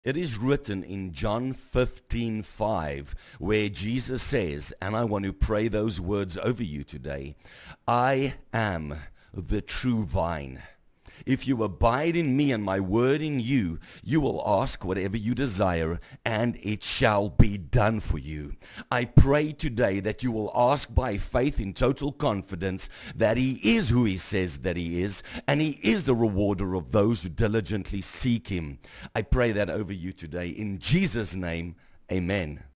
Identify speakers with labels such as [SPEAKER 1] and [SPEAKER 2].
[SPEAKER 1] It is written in John 15:5, where Jesus says, and I want to pray those words over you today, I am the true vine. If you abide in me and my word in you, you will ask whatever you desire, and it shall be done for you. I pray today that you will ask by faith in total confidence that he is who he says that he is, and he is the rewarder of those who diligently seek him. I pray that over you today. In Jesus' name, amen.